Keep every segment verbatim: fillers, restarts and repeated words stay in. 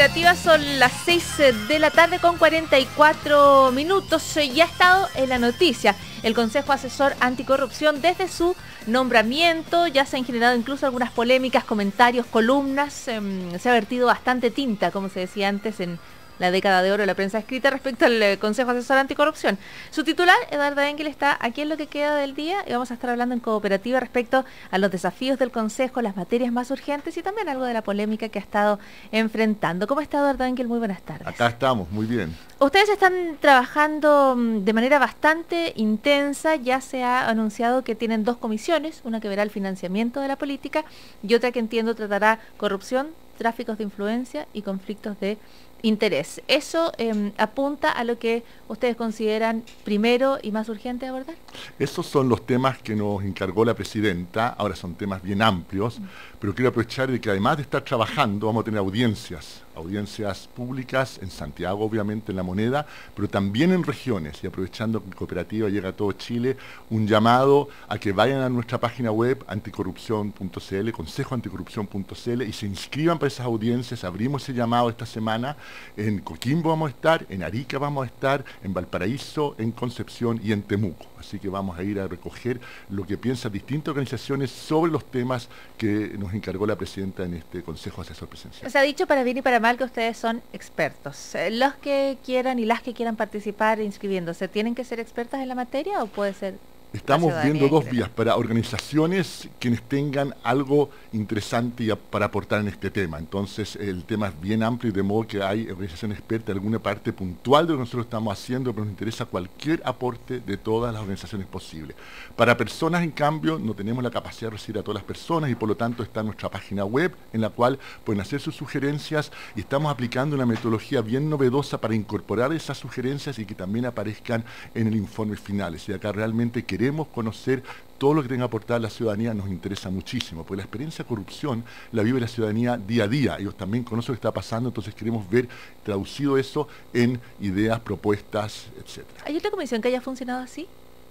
Cooperativa, son las seis de la tarde con cuarenta y cuatro minutos. Ya ha estado en la noticia el Consejo Asesor Anticorrupción desde su nombramiento. Ya se han generado incluso algunas polémicas, comentarios, columnas. Eh, se ha vertido bastante tinta, como se decía antes, en la década de oro de la prensa escrita respecto al eh, Consejo Asesor Anticorrupción. Su titular, Eduardo Engel, está aquí en lo que queda del día y vamos a estar hablando en Cooperativa respecto a los desafíos del Consejo, las materias más urgentes y también algo de la polémica que ha estado enfrentando. ¿Cómo está, Eduardo Engel? Muy buenas tardes. Acá estamos, muy bien. Ustedes están trabajando de manera bastante intensa. Ya se ha anunciado que tienen dos comisiones, una que verá el financiamiento de la política y otra que entiendo tratará corrupción, tráficos de influencia y conflictos de interés. ¿Eso eh, apunta a lo que ustedes consideran primero y más urgente abordar? Esos son los temas que nos encargó la presidenta. Ahora son temas bien amplios, mm. pero quiero aprovechar de que además de estar trabajando vamos a tener audiencias, audiencias públicas en Santiago, obviamente en La Moneda, pero también en regiones, y aprovechando que Cooperativa llega a todo Chile, un llamado a que vayan a nuestra página web anticorrupción punto c l, consejo anticorrupción punto c l, y se inscriban para esas audiencias. Abrimos ese llamado esta semana. En Coquimbo vamos a estar, en Arica vamos a estar, en Valparaíso, en Concepción y en Temuco. Así que vamos a ir a recoger lo que piensan distintas organizaciones sobre los temas que nos encargó la presidenta en este Consejo Asesor Presidencial. Se ha dicho para bien y para mal que ustedes son expertos. Los que quieran y las que quieran participar inscribiéndose, ¿tienen que ser expertas en la materia o puede ser...? Estamos viendo dos vías para organizaciones quienes tengan algo interesante y a, para aportar en este tema. Entonces el tema es bien amplio y de modo que hay organizaciones expertas en alguna parte puntual de lo que nosotros estamos haciendo, pero nos interesa cualquier aporte de todas las organizaciones posibles. Para personas, en cambio, no tenemos la capacidad de recibir a todas las personas y por lo tanto está nuestra página web en la cual pueden hacer sus sugerencias y estamos aplicando una metodología bien novedosa para incorporar esas sugerencias y que también aparezcan en el informe final. Y acá realmente queremos Queremos conocer todo lo que tenga que aportar la ciudadanía. Nos interesa muchísimo, porque la experiencia de corrupción la vive la ciudadanía día a día. Ellos también conocen lo que está pasando, entonces queremos ver traducido eso en ideas, propuestas, etcétera. ¿Hay otra comisión que haya funcionado así?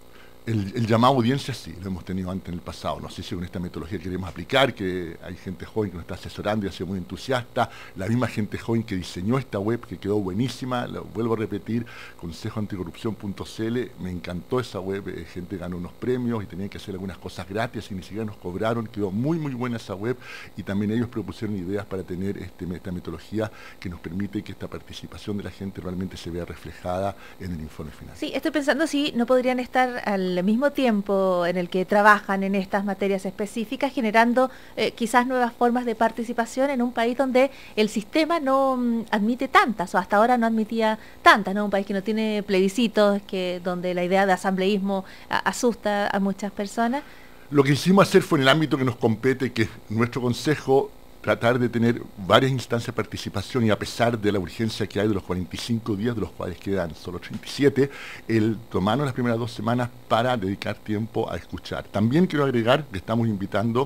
El, el llamado audiencia sí, lo hemos tenido antes en el pasado. No sé si con esta metodología queremos aplicar, que hay gente joven que nos está asesorando y ha sido muy entusiasta. La misma gente joven que diseñó esta web, que quedó buenísima, lo vuelvo a repetir, consejo anticorrupción punto c l, me encantó esa web, eh, gente ganó unos premios y tenían que hacer algunas cosas gratis y ni siquiera nos cobraron, quedó muy muy buena esa web y también ellos propusieron ideas para tener este, esta metodología que nos permite que esta participación de la gente realmente se vea reflejada en el informe final. Sí, estoy pensando si no podrían estar al al mismo tiempo en el que trabajan en estas materias específicas, generando eh, quizás nuevas formas de participación en un país donde el sistema no mm, admite tantas, o hasta ahora no admitía tantas, ¿no? Un país que no tiene plebiscitos, que donde la idea de asambleísmo a, asusta a muchas personas. Lo que hicimos hacer fue en el ámbito que nos compete, que es nuestro consejo, tratar de tener varias instancias de participación y a pesar de la urgencia que hay de los cuarenta y cinco días, de los cuales quedan solo treinta y siete, el tomarnos las primeras dos semanas para dedicar tiempo a escuchar. También quiero agregar que estamos invitando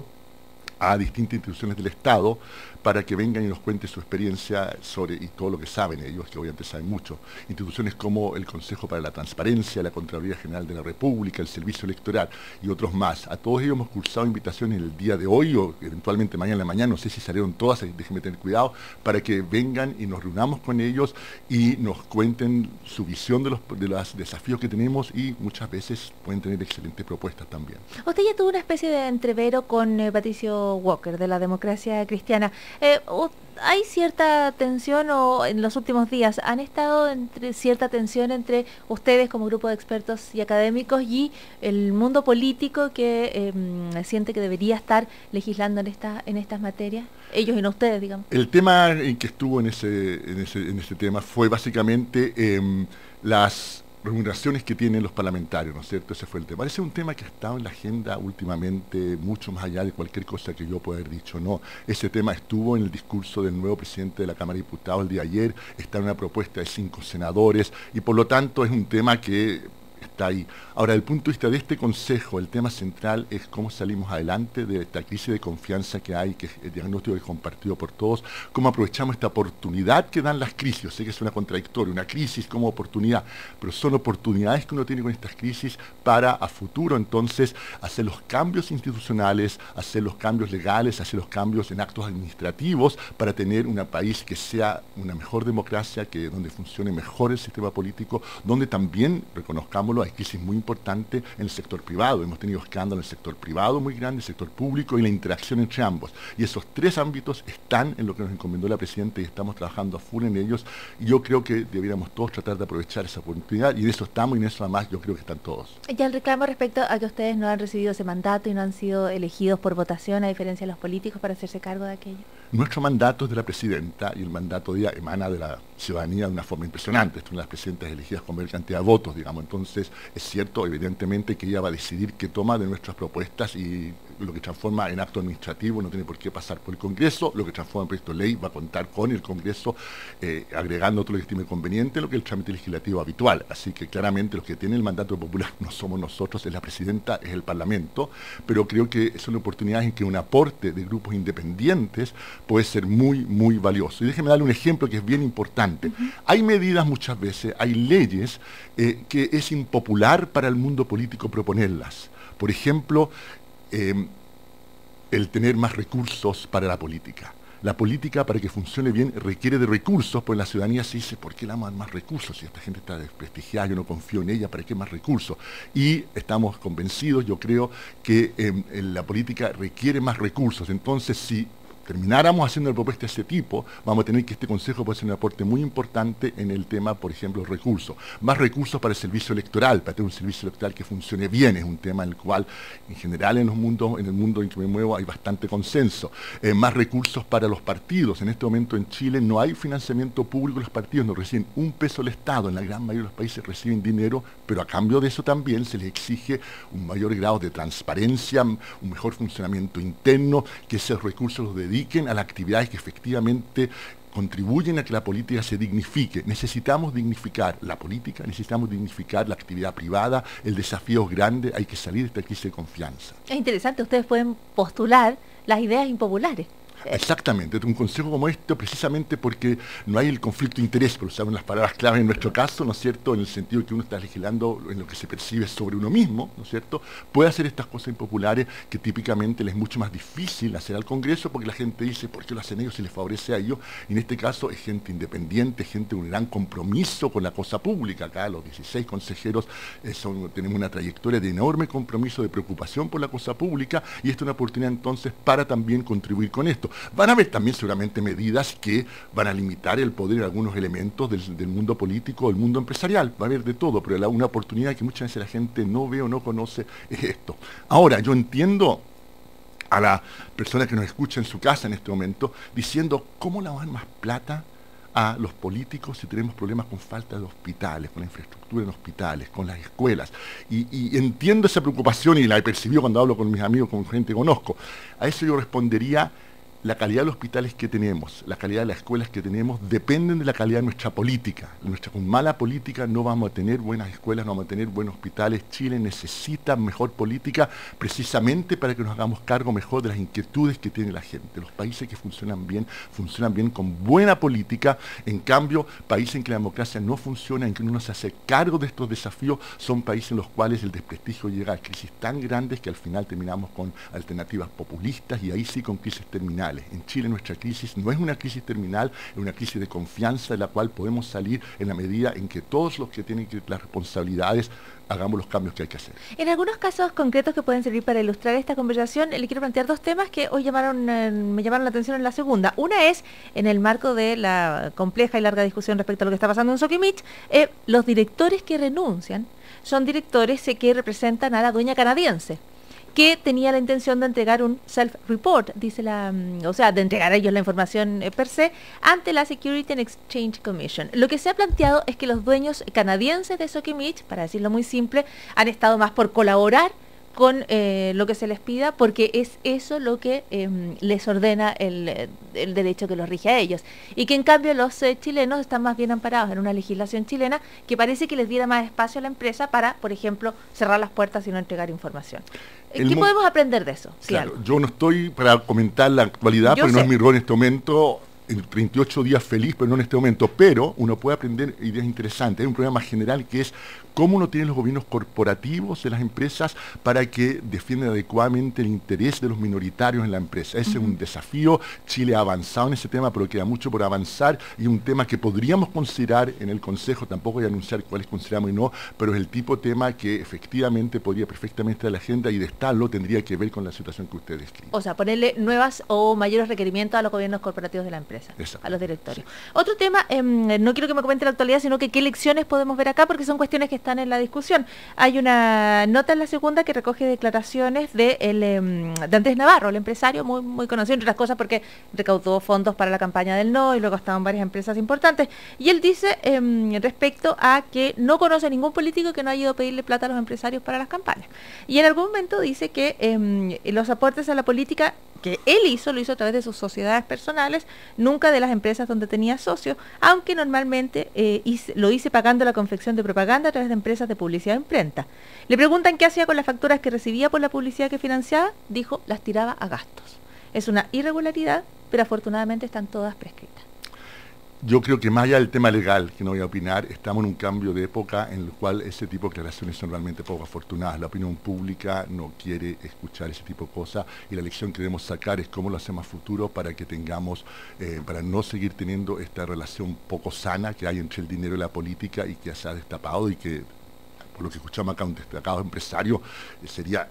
a distintas instituciones del Estado para que vengan y nos cuenten su experiencia sobre y todo lo que saben ellos, que obviamente saben mucho. Instituciones como el Consejo para la Transparencia, la Contraloría General de la República, el Servicio Electoral y otros más. A todos ellos hemos cursado invitaciones el día de hoy o eventualmente mañana en la mañana, no sé si salieron todas, déjenme tener cuidado, para que vengan y nos reunamos con ellos y nos cuenten su visión de los, de los desafíos que tenemos y muchas veces pueden tener excelentes propuestas también. Usted ya tuvo una especie de entrevero con eh, Patricio Walker de la Democracia Cristiana. Eh, ¿Hay cierta tensión o en los últimos días han estado entre cierta tensión entre ustedes como grupo de expertos y académicos y el mundo político que eh, siente que debería estar legislando en, esta, en estas materias? Ellos y no ustedes, digamos. El tema en que estuvo en ese, en ese, en ese tema fue básicamente eh, las remuneraciones que tienen los parlamentarios, ¿no es cierto? Ese fue el tema. Ese es un tema que ha estado en la agenda últimamente, mucho más allá de cualquier cosa que yo pueda haber dicho, no. Ese tema estuvo en el discurso del nuevo presidente de la Cámara de Diputados el día de ayer, está en una propuesta de cinco senadores, y por lo tanto es un tema que está ahí. Ahora, desde el punto de vista de este Consejo, el tema central es cómo salimos adelante de esta crisis de confianza que hay, que es el diagnóstico que es compartido por todos, cómo aprovechamos esta oportunidad que dan las crisis. Yo sé que es una contradictoria, una crisis como oportunidad, pero son oportunidades que uno tiene con estas crisis para a futuro entonces hacer los cambios institucionales, hacer los cambios legales, hacer los cambios en actos administrativos para tener un país que sea una mejor democracia, que donde funcione mejor el sistema político, donde también, reconozcámoslo, hay crisis muy importantes en el sector privado. Hemos tenido escándalos en el sector privado muy grande, el sector público y la interacción entre ambos. Y esos tres ámbitos están en lo que nos encomendó la Presidenta y estamos trabajando a full en ellos. Y yo creo que deberíamos todos tratar de aprovechar esa oportunidad y en eso estamos y en eso además yo creo que están todos. Ya el reclamo respecto a que ustedes no han recibido ese mandato y no han sido elegidos por votación, a diferencia de los políticos, para hacerse cargo de aquello. Nuestro mandato es de la Presidenta y el mandato de ella emana de la ciudadanía de una forma impresionante. Esto es una de las presidentas elegidas con mayor cantidad de votos, digamos. Entonces, es cierto, evidentemente, que ella va a decidir qué toma de nuestras propuestas y lo que transforma en acto administrativo no tiene por qué pasar por el Congreso, lo que transforma en proyecto de ley va a contar con el Congreso, eh, agregando todo lo que estime conveniente, lo que es el trámite legislativo habitual. Así que claramente los que tienen el mandato popular no somos nosotros, es la Presidenta, es el Parlamento, pero creo que son oportunidades en que un aporte de grupos independientes puede ser muy, muy valioso. Y déjeme darle un ejemplo que es bien importante. Uh-huh. Hay medidas muchas veces, hay leyes eh, que es impopular para el mundo político proponerlas. Por ejemplo, eh, el tener más recursos para la política. La política, para que funcione bien, requiere de recursos, pues la ciudadanía se dice, ¿por qué le vamos a dar más recursos? Si esta gente está desprestigiada, yo no confío en ella, ¿para qué más recursos? Y estamos convencidos, yo creo, que eh, la política requiere más recursos. Entonces, si termináramos haciendo una propuesta de ese tipo, vamos a tener que este Consejo puede ser un aporte muy importante en el tema, por ejemplo, recursos. Más recursos para el servicio electoral, para tener un servicio electoral que funcione bien, es un tema en el cual, en general, en, los mundos, en el mundo en que me muevo hay bastante consenso. Eh, más recursos para los partidos. En este momento en Chile no hay financiamiento público, los partidos no reciben un peso del Estado, en la gran mayoría de los países reciben dinero, pero a cambio de eso también se les exige un mayor grado de transparencia, un mejor funcionamiento interno, que esos recursos los dediquen a las actividades que efectivamente contribuyen a que la política se dignifique. Necesitamos dignificar la política, necesitamos dignificar la actividad privada, el desafío es grande, hay que salir de esta crisis de confianza. Es interesante, ustedes pueden postular las ideas impopulares. Exactamente, un consejo como este, precisamente porque no hay el conflicto de interés, por usar las palabras claves en nuestro caso, ¿no es cierto?, en el sentido de que uno está legislando en lo que se percibe sobre uno mismo, ¿no es cierto?, puede hacer estas cosas impopulares que típicamente les es mucho más difícil hacer al Congreso porque la gente dice, ¿por qué lo hacen ellos si les favorece a ellos? Y en este caso es gente independiente, gente con un gran compromiso con la cosa pública. Acá los dieciséis consejeros eh, son, tenemos una trayectoria de enorme compromiso, de preocupación por la cosa pública, y esta es una oportunidad entonces para también contribuir con esto. Van a haber también seguramente medidas que van a limitar el poder en algunos elementos del, del mundo político, del mundo empresarial, va a haber de todo, pero la, una oportunidad que muchas veces la gente no ve o no conoce es esto. Ahora, yo entiendo a la persona que nos escucha en su casa en este momento diciendo, ¿cómo le dan más plata a los políticos si tenemos problemas con falta de hospitales, con la infraestructura en hospitales, con las escuelas? Y, y entiendo esa preocupación y la he percibido cuando hablo con mis amigos, con gente que conozco. A eso yo respondería, la calidad de los hospitales que tenemos, la calidad de las escuelas que tenemos, dependen de la calidad de nuestra política. Nuestra, con mala política no vamos a tener buenas escuelas, no vamos a tener buenos hospitales. Chile necesita mejor política precisamente para que nos hagamos cargo mejor de las inquietudes que tiene la gente. Los países que funcionan bien, funcionan bien con buena política. En cambio, países en que la democracia no funciona, en que uno no se hace cargo de estos desafíos, son países en los cuales el desprestigio llega a crisis tan grandes que al final terminamos con alternativas populistas y ahí sí con crisis terminales. En Chile nuestra crisis no es una crisis terminal, es una crisis de confianza de la cual podemos salir en la medida en que todos los que tienen que, las responsabilidades hagamos los cambios que hay que hacer. En algunos casos concretos que pueden servir para ilustrar esta conversación, le quiero plantear dos temas que hoy llamaron, eh, me llamaron la atención en la segunda. Una es, en el marco de la compleja y larga discusión respecto a lo que está pasando en Soquimich, eh, los directores que renuncian son directores eh, que representan a la dueña canadiense, que tenía la intención de entregar un self-report, dice la, o sea, de entregar a ellos la información eh, per se, ante la Security and Exchange Commission. Lo que se ha planteado es que los dueños canadienses de Soquimich, para decirlo muy simple, han estado más por colaborar con eh, lo que se les pida, porque es eso lo que eh, les ordena el, el derecho que los rige a ellos. Y que en cambio los eh, chilenos están más bien amparados en una legislación chilena que parece que les diera más espacio a la empresa para, por ejemplo, cerrar las puertas y no entregar información. El ¿Qué mo- podemos aprender de eso? Sí, Claro, algo. yo no estoy para comentar la actualidad, Yo porque no sé. es mi rol en este momento. En treinta y ocho días feliz, pero no en este momento. Pero uno puede aprender ideas interesantes. Hay un problema más general que es cómo uno tiene los gobiernos corporativos de las empresas para que defiendan adecuadamente el interés de los minoritarios en la empresa. Ese uh-huh. es un desafío. Chile ha avanzado en ese tema, pero queda mucho por avanzar, y un tema que podríamos considerar en el Consejo, tampoco voy a anunciar cuáles consideramos y no, pero es el tipo de tema que efectivamente podría perfectamente a la agenda, y de estarlo tendría que ver con la situación que usted describe. O sea, ponerle nuevas o mayores requerimientos a los gobiernos corporativos de la empresa. Exacto. A los directorios. Sí. Otro tema, eh, no quiero que me comente la actualidad, sino que qué lecciones podemos ver acá, porque son cuestiones que están en la discusión. Hay una nota en la segunda que recoge declaraciones de, el, eh, de Andrés Navarro, el empresario muy, muy conocido, entre otras cosas porque recaudó fondos para la campaña del no, y luego estaban varias empresas importantes. Y él dice eh, respecto a que no conoce a ningún político que no haya ido a pedirle plata a los empresarios para las campañas. Y en algún momento dice que eh, los aportes a la política que él hizo, lo hizo a través de sus sociedades personales, nunca de las empresas donde tenía socios, aunque normalmente eh, hice, lo hice pagando la confección de propaganda a través de empresas de publicidad de imprenta. Le preguntan qué hacía con las facturas que recibía por la publicidad que financiaba, dijo, las tiraba a gastos. Es una irregularidad, pero afortunadamente están todas prescritas. Yo creo que más allá del tema legal, que no voy a opinar, estamos en un cambio de época en el cual ese tipo de declaraciones son realmente poco afortunadas. La opinión pública no quiere escuchar ese tipo de cosas, y la lección que debemos sacar es cómo lo hacemos a futuro para que tengamos, eh, para no seguir teniendo esta relación poco sana que hay entre el dinero y la política, y que se ha destapado, y que, por lo que escuchamos acá, un destacado empresario, eh, sería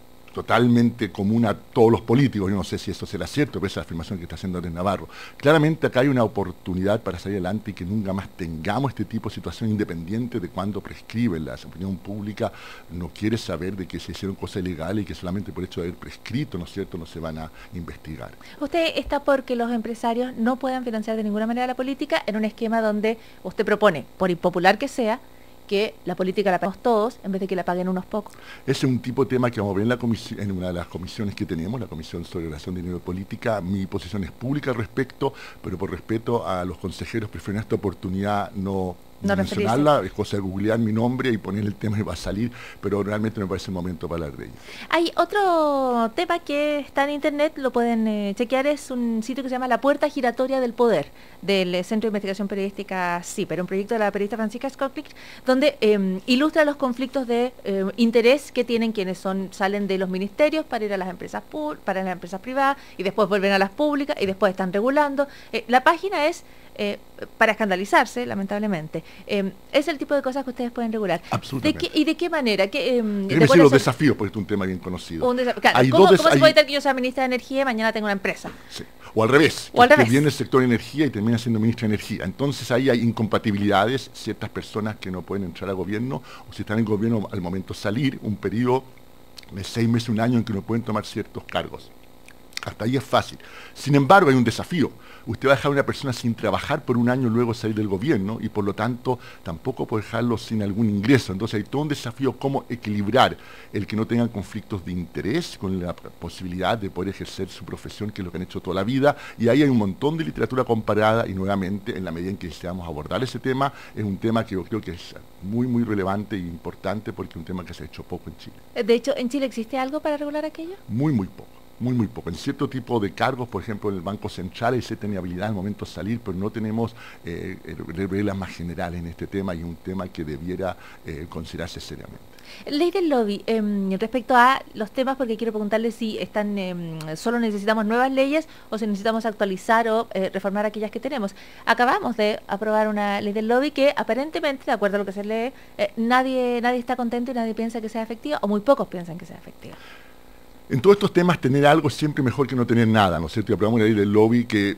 totalmente común a todos los políticos. Yo no sé si eso será cierto, pero esa es la afirmación que está haciendo Andrés Navarro. Claramente acá hay una oportunidad para salir adelante y que nunca más tengamos este tipo de situación, independiente de cuándo prescriben. La opinión pública no quiere saber de que se hicieron cosas ilegales y que solamente por hecho de haber prescrito, ¿no es cierto?, no se van a investigar. Usted está porque los empresarios no puedan financiar de ninguna manera la política en un esquema donde usted propone, por impopular que sea, que la política la pagamos todos en vez de que la paguen unos pocos. Ese es un tipo de tema que vamos a ver en, la comisión, en una de las comisiones que tenemos, la Comisión sobre Relación de Dinero y Política. Mi posición es pública al respecto, pero por respeto a los consejeros prefiero en esta oportunidad no... No mencionarla, es cosa de googlear mi nombre y poner el tema y va a salir, pero realmente me parece el momento para hablar de ello. Hay otro tema que está en internet, lo pueden eh, chequear, es un sitio que se llama La Puerta Giratoria del Poder, del eh, Centro de Investigación Periodística CIPER, un proyecto de la periodista Francisca Skoplik, donde eh, ilustra los conflictos de eh, interés que tienen quienes son salen de los ministerios para ir a las empresas para las empresas privadas, y después vuelven a las públicas, y después están regulando. Eh, la página es... Eh, para escandalizarse, lamentablemente. Eh, es el tipo de cosas que ustedes pueden regular. Absolutamente. ¿De qué, ¿Y de qué manera? ¿Qué, eh, de decir los desafíos, porque es un tema bien conocido. Un claro, hay ¿Cómo, dos ¿cómo hay... se puede evitar que yo sea ministra de Energía y mañana tengo una empresa? Sí. O al revés, o al que revés. viene el sector de energía y termina siendo ministra de Energía. Entonces ahí hay incompatibilidades, ciertas personas que no pueden entrar al gobierno, o si están en el gobierno al momento salir, un periodo de seis meses, un año en que no pueden tomar ciertos cargos. Hasta ahí es fácil. Sin embargo, hay un desafío. Usted va a dejar a una persona sin trabajar por un año luego de salir del gobierno, y por lo tanto tampoco puede dejarlo sin algún ingreso. Entonces hay todo un desafío cómo equilibrar el que no tengan conflictos de interés con la posibilidad de poder ejercer su profesión, que es lo que han hecho toda la vida. Y ahí hay un montón de literatura comparada, y nuevamente, en la medida en que deseamos abordar ese tema, es un tema que yo creo que es muy, muy relevante e importante, porque es un tema que se ha hecho poco en Chile. De hecho, ¿en Chile existe algo para regular aquello? Muy, muy poco. Muy, muy poco. En cierto tipo de cargos, por ejemplo, en el Banco Central, hay cierta habilidad al momento de salir, pero no tenemos eh, reglas más generales en este tema, y un tema que debiera eh, considerarse seriamente. Ley del lobby, eh, respecto a los temas, porque quiero preguntarle si están eh, solo necesitamos nuevas leyes o si necesitamos actualizar o eh, reformar aquellas que tenemos. Acabamos de aprobar una ley del lobby que aparentemente, de acuerdo a lo que se lee, eh, nadie, nadie está contento y nadie piensa que sea efectiva, o muy pocos piensan que sea efectiva. En todos estos temas, tener algo es siempre mejor que no tener nada, ¿no es cierto? Y aprobamos una ley del lobby que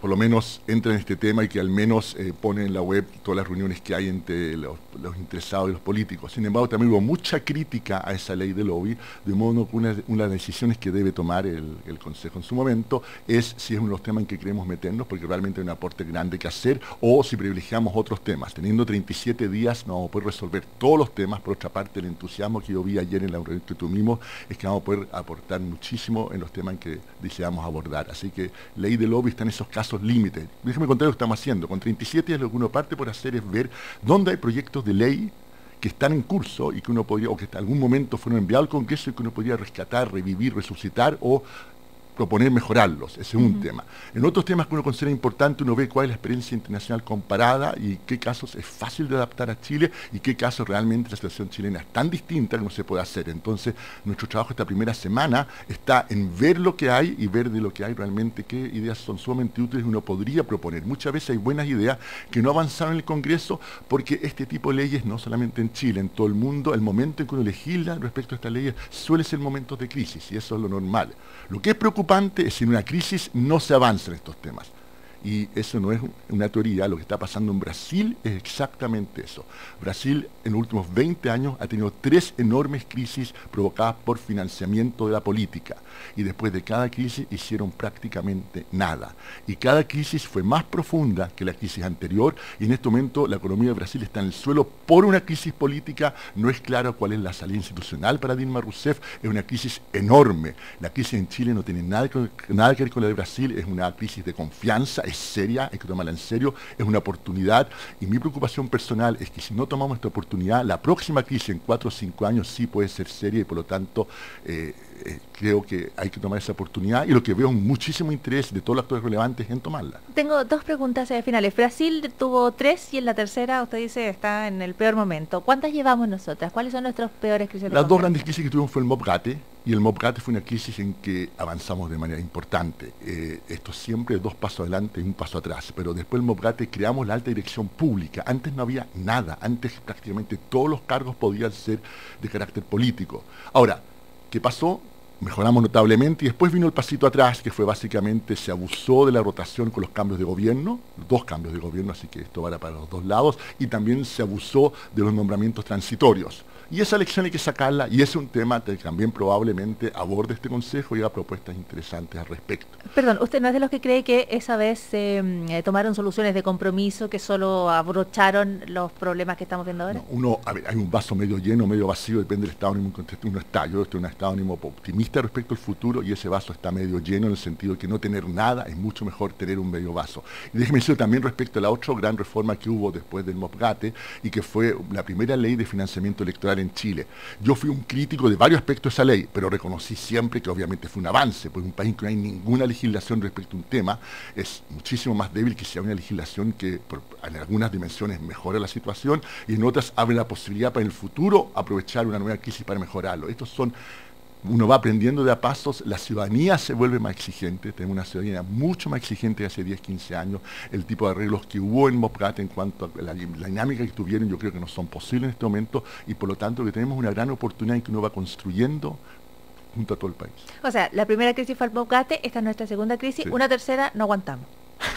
por lo menos entra en este tema y que al menos eh, pone en la web todas las reuniones que hay entre los, los interesados y los políticos. Sin embargo, también hubo mucha crítica a esa ley de lobby, de modo que una, una de las decisiones que debe tomar el, el Consejo en su momento es si es uno de los temas en que queremos meternos, porque realmente hay un aporte grande que hacer, o si privilegiamos otros temas. Teniendo treinta y siete días no vamos a poder resolver todos los temas. Por otra parte, el entusiasmo que yo vi ayer en la reunión que tuvimos es que vamos a poder aportar muchísimo en los temas en que deseamos abordar. Así que ley de lobby está en esos casos límites. Déjeme contar lo que estamos haciendo. Con treinta y siete días lo que uno parte por hacer es ver dónde hay proyectos de ley que están en curso y que uno podría, o que en algún momento fueron enviados al Congreso y que uno podría rescatar, revivir, resucitar o proponer mejorarlos. Ese es un uh-huh. tema. En otros temas que uno considera importante, uno ve cuál es la experiencia internacional comparada y qué casos es fácil de adaptar a Chile y qué casos realmente la situación chilena es tan distinta que no se puede hacer. Entonces, nuestro trabajo esta primera semana está en ver lo que hay y ver de lo que hay realmente qué ideas son sumamente útiles y uno podría proponer. Muchas veces hay buenas ideas que no avanzaron en el Congreso porque este tipo de leyes, no solamente en Chile, en todo el mundo, el momento en que uno legisla respecto a estas leyes suele ser momentos de crisis y eso es lo normal. Lo que es preocupante es si en una crisis no se avanza en estos temas. Y eso no es una teoría, lo que está pasando en Brasil es exactamente eso. Brasil en los últimos veinte años ha tenido tres enormes crisis provocadas por financiamiento de la política. Y después de cada crisis hicieron prácticamente nada. Y cada crisis fue más profunda que la crisis anterior y en este momento la economía de Brasil está en el suelo por una crisis política. No es claro cuál es la salida institucional para Dilma Rousseff, es una crisis enorme. La crisis en Chile no tiene nada que, nada que ver con la de Brasil, es una crisis de confianza, es seria, hay que tomarla en serio, es una oportunidad y mi preocupación personal es que si no tomamos esta oportunidad, la próxima crisis en cuatro o cinco años sí puede ser seria y por lo tanto eh, eh, creo que hay que tomar esa oportunidad y lo que veo es muchísimo interés de todos los actores relevantes en tomarla. Tengo dos preguntas eh, finales. Brasil tuvo tres y en la tercera usted dice está en el peor momento. ¿Cuántas llevamos nosotras? ¿Cuáles son nuestras peores crisis? Las dos grandes crisis que tuvimos fue el MOPGATE y el MOPGATE fue una crisis en que avanzamos de manera importante. Eh, esto siempre dos pasos adelante y un paso atrás, pero después del MOPGATE creamos la alta dirección pública. Antes no había nada, antes prácticamente todos los cargos podían ser de carácter político. Ahora, ¿qué pasó? Mejoramos notablemente y después vino el pasito atrás, que fue básicamente, se abusó de la rotación con los cambios de gobierno, dos cambios de gobierno, así que esto va para los dos lados, y también se abusó de los nombramientos transitorios. Y esa elección hay que sacarla, y ese es un tema que también probablemente aborde este Consejo y haga propuestas interesantes al respecto. Perdón, ¿usted no es de los que cree que esa vez eh, tomaron soluciones de compromiso que solo abrocharon los problemas que estamos viendo ahora? No, uno, a ver, hay un vaso medio lleno, medio vacío, depende del estado de ánimo en que uno está. Yo estoy en un estado de ánimo optimista respecto al futuro y ese vaso está medio lleno en el sentido de que no tener nada es mucho mejor tener un medio vaso. Y déjeme decir también respecto a la otra gran reforma que hubo después del MOPGATE y que fue la primera ley de financiamiento electoral en Chile. Yo fui un crítico de varios aspectos de esa ley, pero reconocí siempre que obviamente fue un avance, porque un país en que no hay ninguna legislación respecto a un tema es muchísimo más débil que si hay una legislación que por, en algunas dimensiones mejora la situación y en otras abre la posibilidad para en el futuro aprovechar una nueva crisis para mejorarlo. Estos son uno va aprendiendo de a pasos, la ciudadanía se vuelve más exigente, tenemos una ciudadanía mucho más exigente que hace diez, quince años, el tipo de arreglos que hubo en MOPGATE en cuanto a la, la dinámica que tuvieron yo creo que no son posibles en este momento y por lo tanto que tenemos una gran oportunidad en que uno va construyendo junto a todo el país. O sea, la primera crisis fue el MOPGATE, esta es nuestra segunda crisis, sí. Una tercera no aguantamos.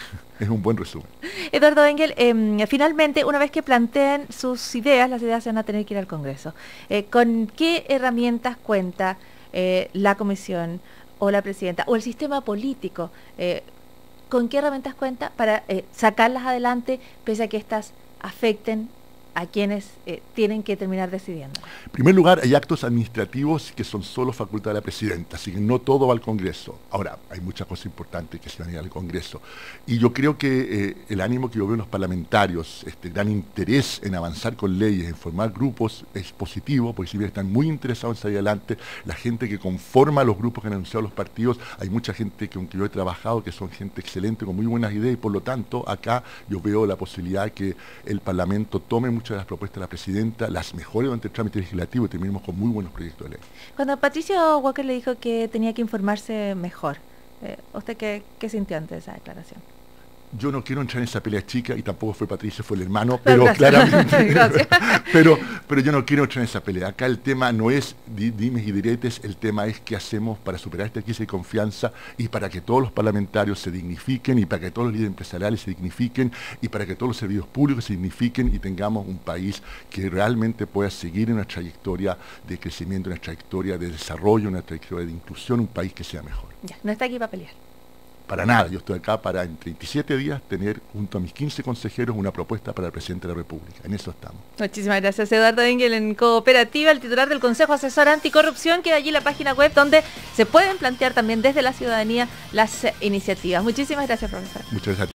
Es un buen resumen. Eduardo Engel, eh, finalmente, una vez que planteen sus ideas, las ideas se van a tener que ir al Congreso. Eh, ¿Con qué herramientas cuenta Eh, la comisión o la presidenta o el sistema político? Eh, ¿Con qué herramientas cuenta para eh, sacarlas adelante pese a que estas afecten a quienes eh, tienen que terminar decidiendo? En primer lugar, hay actos administrativos que son solo facultad de la presidenta, así que no todo va al Congreso. Ahora, hay muchas cosas importantes que se van a ir al Congreso. Y yo creo que eh, el ánimo que yo veo en los parlamentarios, este gran interés en avanzar con leyes, en formar grupos, es positivo, porque si bien están muy interesados en salir adelante, la gente que conforma los grupos que han anunciado los partidos, hay mucha gente que, aunque yo he trabajado, que son gente excelente, con muy buenas ideas, y por lo tanto, acá yo veo la posibilidad de que el Parlamento tome muchas de las propuestas de la presidenta, las mejore durante el trámite legislativo y terminemos con muy buenos proyectos de ley. Cuando Patricio Walker le dijo que tenía que informarse mejor, eh, ¿usted qué, qué sintió ante esa declaración? yo no quiero entrar en esa pelea chica, y tampoco fue Patricio, fue el hermano, pero pero claramente, Gracias. pero, pero yo no quiero entrar en esa pelea. Acá el tema no es di, dimes y diretes, el tema es qué hacemos para superar esta crisis de confianza y para que todos los parlamentarios se dignifiquen y para que todos los líderes empresariales se dignifiquen y para que todos los servicios públicos se dignifiquen y tengamos un país que realmente pueda seguir en una trayectoria de crecimiento, una trayectoria de desarrollo, una trayectoria de inclusión, un país que sea mejor. Ya, no está aquí para pelear. Para nada, yo estoy acá para en treinta y siete días tener junto a mis quince consejeros una propuesta para el presidente de la República. En eso estamos. Muchísimas gracias, Eduardo Engel, en Cooperativa, el titular del Consejo Asesor Anticorrupción. Queda allí la página web donde se pueden plantear también desde la ciudadanía las iniciativas. Muchísimas gracias, profesor. Muchas gracias.